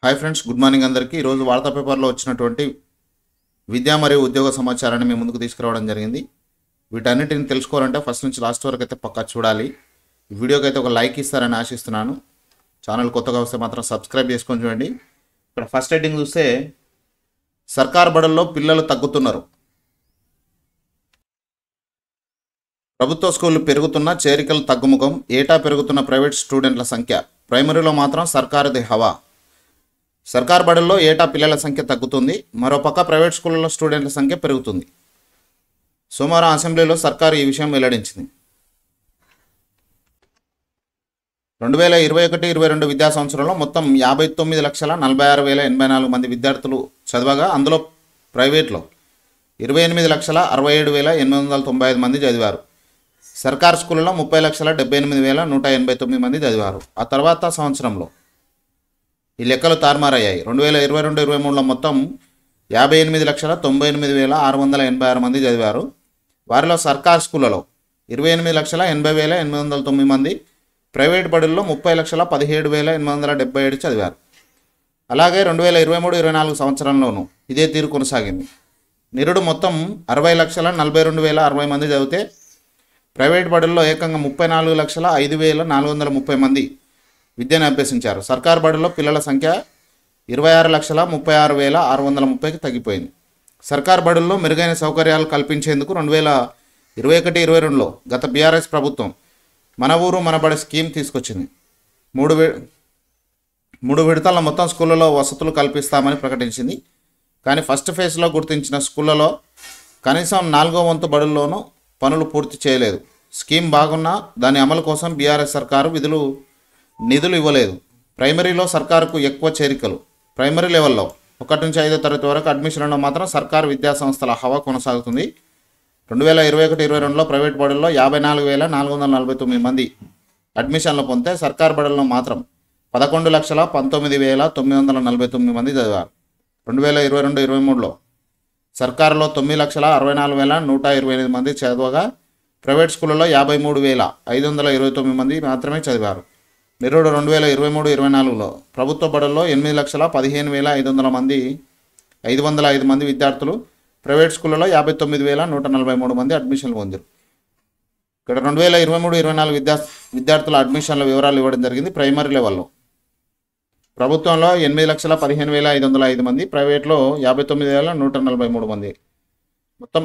Hi friends, good morning అందరికీ. ఈరోజు వార్తా పేపర్లో వచ్చినటువంటి విద్యా మరియు ఉద్యోగ సమాచారాన్ని మీ ముందుకు తీసుకురావడం జరిగింది. వీటన్నిటిని తెలుసుకోవాలంటే ఫస్ట్ నుంచి లాస్ట్ వరకు అయితే పక్కా చూడాలి. ఈ వీడియోకి అయితే ఒక లైక్ ఇస్తారని ఆశిస్తున్నాను. ఛానల్ కొత్తగా వస్తే మాత్రం సబ్స్క్రైబ్ చేసుకొని చూడండి. ఇక్కడ ఫస్ట్ హెడ్డింగ్ చూస్తే సర్కార్ బడుల్లో పిల్లలు తగ్గుతున్నారు. ప్రభుత్వ స్కూళ్లు పెరుగుతున్న చేరికలు తగ్గుముఖం. ఏటా పెరుగుతున్న ప్రైవేట్ స్టూడెంట్ల సంఖ్య. ప్రైమరీలో మాత్రం సర్కారుది హవా. సర్కార్ బడుల్లో ఏటా పిల్లల సంఖ్య తగ్గుతుంది. మరోపక్క ప్రైవేట్ స్కూళ్ళలో స్టూడెంట్ల సంఖ్య పెరుగుతుంది. సోమవారం అసెంబ్లీలో సర్కారు ఈ విషయం వెల్లడించింది. 2021-22 విద్యా సంవత్సరంలో మొత్తం 59,46,084 మంది విద్యార్థులు చదవగా అందులో ప్రైవేట్లో 28,67,895 మంది చదివారు. సర్కార్ స్కూళ్ళలో 30,78,189 మంది చదివారు. ఆ తర్వాత సంవత్సరంలో ఈ లెక్కలు తారుమారయ్యాయి. 2022-23లో మొత్తం 58,98,686 మంది చదివారు. వారిలో సర్కార్ స్కూళ్ళలో 28,80,809 మంది, ప్రైవేట్ బడుల్లో 30,17,877 చదివారు. అలాగే 2023-24 సంవత్సరంలోనూ ఇదే తీరు కొనసాగింది. నిరుడు మొత్తం 60,42,060 మంది చదివితే ప్రైవేట్ బడుల్లో ఏకంగా 34,05,430 మంది విద్యను అభ్యసించారు. సర్కార్ బడుల్లో పిల్లల సంఖ్య 26,36,630కి తగ్గిపోయింది. సర్కార్ బడుల్లో మెరుగైన సౌకర్యాలు కల్పించేందుకు 2021-22లో గత బీఆర్ఎస్ ప్రభుత్వం మన ఊరు మన బడి స్కీమ్ తీసుకొచ్చింది. మూడు విడతల మొత్తం స్కూళ్ళలో వసతులు కల్పిస్తామని ప్రకటించింది. కానీ ఫస్ట్ ఫేజ్లో గుర్తించిన స్కూళ్ళలో కనీసం 4వ వంతు బడుల్లోనూ పనులు పూర్తి చేయలేదు. స్కీమ్ బాగున్నా దాని అమలు కోసం బీఆర్ఎస్ సర్కారు నిధులు ఇవ్వలేదు. ప్రైమరీలో సర్కారుకు ఎక్కువ చేరికలు. ప్రైమరీ లెవెల్లో 1 నుంచి 5వ తరగతి వరకు అడ్మిషన్లో మాత్రం సర్కారు విద్యా సంస్థల హవా కొనసాగుతుంది. 2021-22లో ప్రైవేట్ బడుల్లో 54,449 మంది అడ్మిషన్లు పొందితే సర్కార్ బడుల్లో మాత్రం 11,19,949 మంది చదివారు. 2022-23లో సర్కారులో 9,64,128 మంది చదవగా ప్రైవేట్ స్కూళ్ళలో 53,529 మంది మాత్రమే చదివారు. నిరుడు 2023-24లో ప్రభుత్వ బడుల్లో 8,15,505 మంది విద్యార్థులు, ప్రైవేట్ స్కూళ్ళలో 59,143 మంది అడ్మిషన్లు పొందారు. ఇక్కడ 2023-24 విద్యార్థుల అడ్మిషన్ల వివరాలు ఇవ్వడం జరిగింది. ప్రైమరీ లెవెల్లో ప్రభుత్వంలో 8,15,505 మంది, ప్రైవేట్లో 59,143 మంది, మొత్తం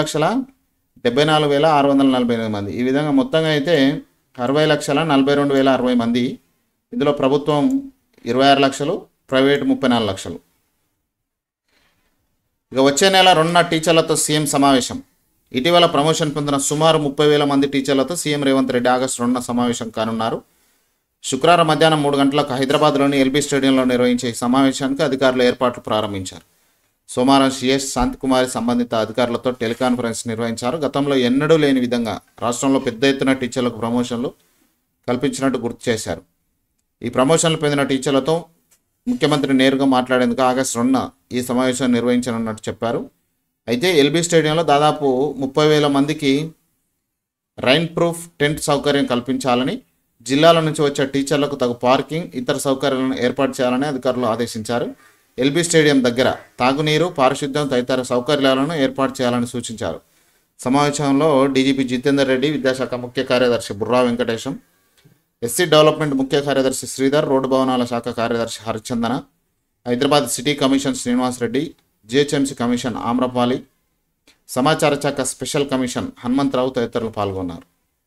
8,74,648 మంది. ఈ విధంగా మొత్తంగా అయితే 60,42,060 మంది. ఇందులో ప్రభుత్వం 26 లక్షలు, ప్రైవేట్ 34 లక్షలు. ఇక వచ్చే నెల 2న టీచర్లతో సీఎం సమావేశం. ఇటీవల ప్రమోషన్ పొందిన సుమారు 30,000 మంది టీచర్లతో సీఎం రేవంత్ రెడ్డి ఆగస్టు 2న సమావేశం కానున్నారు. శుక్రవారం మధ్యాహ్నం 3 గంటలకు హైదరాబాద్లోని ఎల్బీ స్టేడియంలో నిర్వహించే ఈ సమావేశానికి అధికారులు ఏర్పాట్లు ప్రారంభించారు. సోమవారం సిఎస్ శాంతికుమారి సంబంధిత అధికారులతో టెలికాన్ఫరెన్స్ నిర్వహించారు. గతంలో ఎన్నడూ లేని విధంగా రాష్ట్రంలో పెద్ద ఎత్తున టీచర్లకు ప్రమోషన్లు కల్పించినట్టు గుర్తు చేశారు. ఈ ప్రమోషన్లు పొందిన టీచర్లతో ముఖ్యమంత్రి నేరుగా మాట్లాడేందుకు ఆగస్టు 2న ఈ సమావేశం నిర్వహించనున్నట్టు చెప్పారు. అయితే ఎల్బీ స్టేడియంలో దాదాపు 30,000 మందికి రైన్ ప్రూఫ్ టెంట్ సౌకర్యం కల్పించాలని, జిల్లాల నుంచి వచ్చే టీచర్లకు తగు పార్కింగ్, ఇతర సౌకర్యాలను ఏర్పాటు చేయాలని అధికారులు ఆదేశించారు. ఎల్బీ స్టేడియం దగ్గర తాగునీరు, పారిశుద్ధ్యం తదితర సౌకర్యాలను ఏర్పాటు చేయాలని సూచించారు. సమావేశంలో డీజీపీ జితేందర్ రెడ్డి, విద్యాశాఖ ముఖ్య కార్యదర్శి బుర్రా వెంకటేశం, ఎస్సీ డెవలప్మెంట్ ముఖ్య కార్యదర్శి శ్రీధర్, రోడ్డు భవనాల శాఖ కార్యదర్శి Harichandana, Hyderabad city commission Srinivas Reddy, GHMC commission Amrapali, సమాచార శాఖ స్పెషల్ కమిషన్ హనుమంతరావు తదితరులు పాల్గొన్నారు.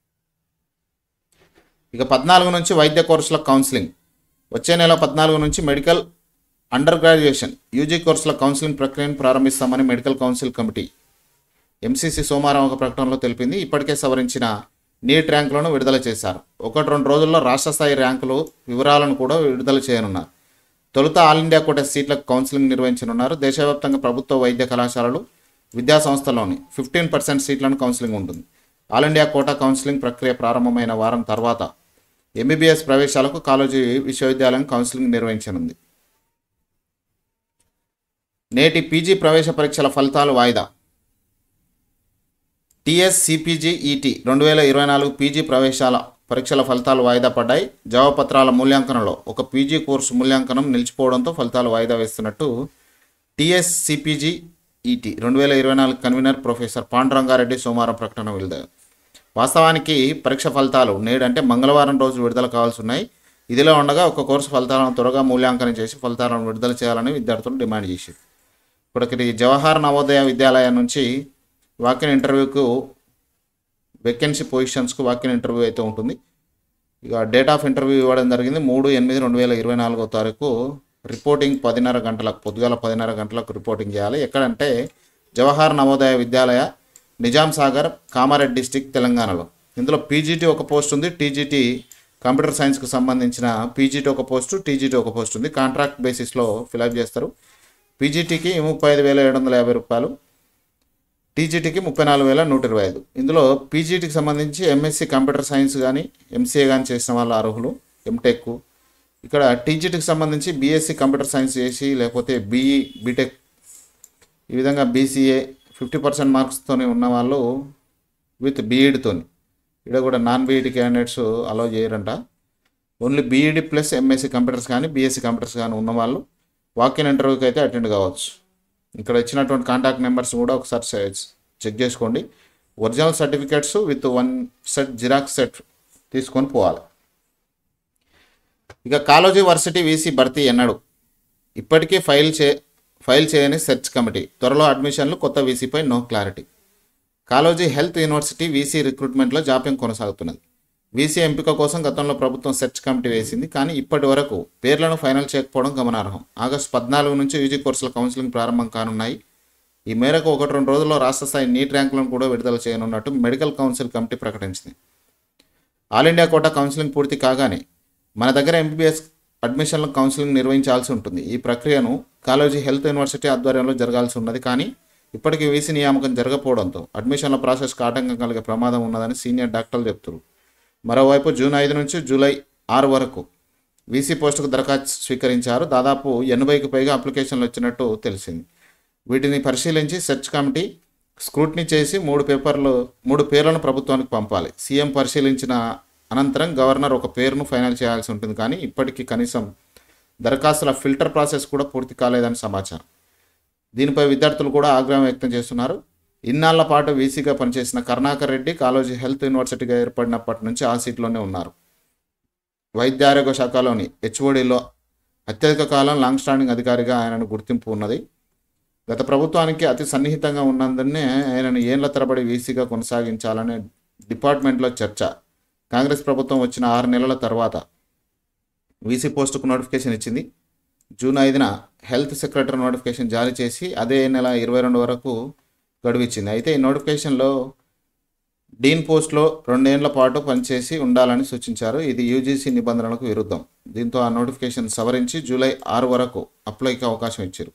ఇక 14 నుంచి వైద్య కోర్సుల కౌన్సిలింగ్. వచ్చే నెల 14 నుంచి మెడికల్ అండర్ గ్రాడ్యుయేషన్ యూజీ కోర్సుల కౌన్సిలింగ్ ప్రక్రియను ప్రారంభిస్తామని మెడికల్ కౌన్సిల్ కమిటీ ఎంసీసీ సోమవారం ఒక ప్రకటనలో తెలిపింది. ఇప్పటికే సవరించిన నీట్ ర్యాంకులను విడుదల చేశారు. 1-2 రోజుల్లో రాష్ట్ర స్థాయి ర్యాంకులు వివరాలను కూడా విడుదల చేయనున్నారు. తొలుత ఆల్ ఇండియా కోటా సీట్లకు కౌన్సిలింగ్ నిర్వహించనున్నారు. దేశవ్యాప్తంగా ప్రభుత్వ వైద్య కళాశాలలు, విద్యా సంస్థల్లోని 15% సీట్లను కౌన్సిలింగ్ ఉంటుంది. ఆల్ ఇండియా కోటా కౌన్సిలింగ్ ప్రక్రియ ప్రారంభమైన వారం తర్వాత ఎంబీబీఎస్ ప్రవేశాలకు కాలేజీ విశ్వవిద్యాలయం కౌన్సిలింగ్ నిర్వహించనుంది. నేటి పీజీ ప్రవేశ పరీక్షల ఫలితాలు వాయిదా. టీఎస్ సిపిజి ఈటీ 2024 పీజీ ప్రవేశాల పరీక్షల ఫలితాలు వాయిదా పడ్డాయి. జవాబుపత్రాల మూల్యాంకనంలో ఒక పీజీ కోర్సు మూల్యాంకనం నిలిచిపోవడంతో ఫలితాలు వాయిదా వేస్తున్నట్టు TS CPGET 2024 convener professor Panduranga Reddy సోమవారం ప్రకటన వెలువరించారు. వాస్తవానికి పరీక్ష ఫలితాలు నేడు అంటే మంగళవారం రోజు విడుదల కావాల్సి ఉన్నాయి. ఇదిలో ఉండగా ఒక కోర్సు ఫలితాలను త్వరగా మూల్యాంకనం చేసి ఫలితాలను విడుదల చేయాలని విద్యార్థులు డిమాండ్ చేశారు. ఇప్పటికి జవహర్ నవోదయ విద్యాలయం నుంచి వాకిన్ ఇంటర్వ్యూకు వేకెన్సీ పొజిషన్స్కు వాకిన్ ఇంటర్వ్యూ అయితే ఉంటుంది. ఇక డేట్ ఆఫ్ ఇంటర్వ్యూ ఇవ్వడం జరిగింది 3/8/2024 తారీఖు. రిపోర్టింగ్ 10:30 గంటలకు, పొద్దుగాల 10:30 గంటలకు రిపోర్టింగ్ చేయాలి. ఎక్కడంటే జవహర్ నవోదయ విద్యాలయ, నిజాం సాగర్, కామారెడ్డి డిస్టిక్, తెలంగాణలో. ఇందులో పీజీటీ ఒక పోస్ట్ ఉంది. టీజీటీ కంప్యూటర్ సైన్స్కి సంబంధించిన పీజీటీ ఒక పోస్టు, టీజీటీ ఒక పోస్ట్ ఉంది. కాంట్రాక్ట్ బేసిస్లో ఫిలప్ చేస్తారు. పీజీటీకి 35,750 రూపాయలు, టీజీటీకి 34,125. ఇందులో పీజీటీకి సంబంధించి ఎంఎస్సి కంప్యూటర్ సైన్స్ కానీ ఎంసీఏ కానీ చేసిన వాళ్ళు అర్హులు, ఎంటెక్. ఇక్కడ టీజీటీకి సంబంధించి బీఎస్సీ కంప్యూటర్ సైన్స్ చేసి లేకపోతే బీఈ, బీటెక్, ఈ విధంగా బీసీఏ 50% మార్క్స్తోనే ఉన్న వాళ్ళు విత్ బీఈడితోని. ఇక్కడ కూడా నాన్ బీఈడి క్యాండిడేట్స్ అలౌ చేయరంట. Only BEd plus MSc computers కానీ బీఎస్సీ కంప్యూటర్స్ కానీ ఉన్నవాళ్ళు వాకిన్ ఇంటర్వ్యూకి అయితే అటెండ్ కావచ్చు. ఇక్కడ ఇచ్చినటువంటి కాంటాక్ట్ నెంబర్స్ కూడా ఒకసారి చెక్ చేసుకోండి. Original certificates with 1 set xerox set తీసుకొని పోవాలి. ఇక కాళోజీ వర్సిటీ వీసీ భర్తీ ఎన్నడు? ఇప్పటికీ ఫైల్ చేయని సెర్చ్ కమిటీ. త్వరలో అడ్మిషన్లు, కొత్త వీసీపై no clarity. Kaloji health university VC రిక్రూట్మెంట్లో జాప్యం కొనసాగుతున్నది. వీసీ ఎంపిక కోసం గతంలో ప్రభుత్వం సెర్చ్ కమిటీ వేసింది, కానీ ఇప్పటి వరకు పేర్లను ఫైనల్ చేయకపోవడం గమనార్హం. ఆగస్టు 14 నుంచి యూజీ కోర్సుల కౌన్సిలింగ్ ప్రారంభం కానున్నాయి. ఈ మేరకు 1-2 రోజుల్లో రాష్ట్ర స్థాయి నీట్ ర్యాంకులను కూడా విడుదల చేయనున్నట్టు మెడికల్ కౌన్సిల్ కమిటీ ప్రకటించింది. ఆల్ ఇండియా కోటా కౌన్సిలింగ్ పూర్తి కాగానే మన దగ్గర ఎంబీబీఎస్ అడ్మిషన్ల కౌన్సిలింగ్ నిర్వహించాల్సి ఉంటుంది. ఈ ప్రక్రియను కాళోజీ హెల్త్ యూనివర్సిటీ ఆధ్వర్యంలో జరగాల్సి ఉన్నది, కానీ ఇప్పటికీ వీసీ నియామకం జరగకపోవడంతో అడ్మిషన్ల ప్రాసెస్కి ఆటంకం కలిగే ప్రమాదం ఉన్నదని సీనియర్ డాక్టర్లు చెప్తున్నారు. మరోవైపు జూన్ 5 నుంచి జూలై 6 వరకు వీసీ పోస్టుకు దరఖాస్తు స్వీకరించారు. దాదాపు 80కి పైగా అప్లికేషన్లు వచ్చినట్టు తెలిసింది. వీటిని పరిశీలించి సెర్చ్ కమిటీ స్క్రూటినీ చేసి 3 పేర్లను ప్రభుత్వానికి పంపాలి. సీఎం పరిశీలించిన అనంతరం గవర్నర్ ఒక పేరును ఫైనల్ చేయాల్సి ఉంటుంది, కానీ ఇప్పటికీ కనీసం దరఖాస్తుల ఫిల్టర్ ప్రాసెస్ కూడా పూర్తి కాలేదని సమాచారం. దీనిపై విద్యార్థులు కూడా ఆగ్రహం వ్యక్తం చేస్తున్నారు. ఇన్నాళ్ల పాటు వీసీగా పనిచేసిన కరుణాకర్ రెడ్డి కాళోజీ హెల్త్ యూనివర్సిటీగా ఏర్పడినప్పటి నుంచి ఆ సీట్లోనే ఉన్నారు. వైద్య ఆరోగ్య శాఖలోని హెచ్ఓడిలో అత్యధిక కాలం లాంగ్ స్టాండింగ్ అధికారిగా ఆయనను గుర్తింపు ఉన్నది. గత ప్రభుత్వానికి అతి సన్నిహితంగా ఉన్నందునే ఆయనను ఏళ్ల తరబడి వీసీగా కొనసాగించాలనే డిపార్ట్మెంట్లో చర్చ. కాంగ్రెస్ ప్రభుత్వం వచ్చిన 6 నెలల తర్వాత వీసీ పోస్టుకు నోటిఫికేషన్ ఇచ్చింది. జూన్ 5న హెల్త్ సెక్రటరీ నోటిఫికేషన్ జారీ చేసి అదే నెల 22 వరకు గడువిచ్చింది. అయితే ఈ నోటిఫికేషన్లో డీన్ పోస్ట్లో 2 ఏళ్ల పాటు పనిచేసి ఉండాలని సూచించారు. ఇది యూజీసీ నిబంధనలకు విరుద్ధం. దీంతో ఆ నోటిఫికేషన్ సవరించి జూలై 6 వరకు అప్లైకి అవకాశం ఇచ్చారు.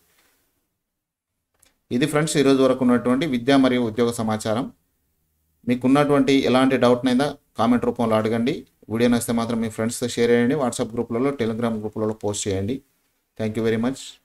ఇది ఫ్రెండ్స్ ఈరోజు వరకు ఉన్నటువంటి విద్య మరియు ఉద్యోగ సమాచారం. మీకున్నటువంటి ఎలాంటి డౌట్నైనా కామెంట్ రూపంలో అడగండి. వీడియో నచ్చితే మాత్రం మీ ఫ్రెండ్స్తో షేర్ చేయండి. వాట్సాప్ గ్రూప్లలో, టెలిగ్రామ్ గ్రూప్లలో పోస్ట్ చేయండి. Thank you very much.